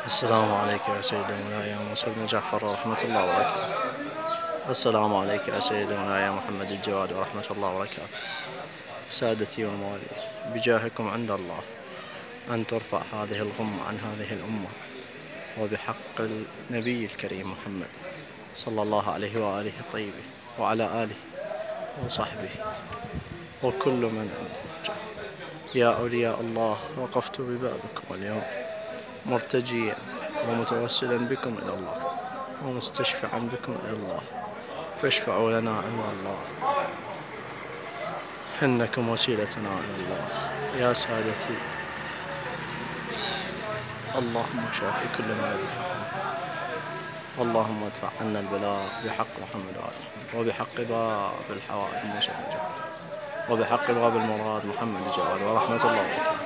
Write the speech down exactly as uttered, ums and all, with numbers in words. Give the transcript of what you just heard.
السلام عليك يا سيد مولاي يا موسى بن جعفر ورحمة الله وبركاته. السلام عليك يا سيد مولاي يا محمد الجواد ورحمة الله وبركاته. سادتي وموالي، بجاهكم عند الله أن ترفع هذه الغمة عن هذه الأمة، وبحق النبي الكريم محمد صلى الله عليه وآله الطيبين وعلى آله وصحبه وكل من أنجى. يا أولياء الله، وقفت ببابكم اليوم مرتجيا ومتوسلا بكم إلى الله ومستشفعا بكم إلى الله، فاشفعوا لنا عند الله، إنكم وسيلتنا إلى الله. يا سادتي، اللهم شافي كل مرض، اللهم ادفع عنا البلاء بحق محمد وآله، وبحق باب الحوائج موسى بن جعفر، وبحق باب المراد محمد الجواد ورحمة الله وبركاته.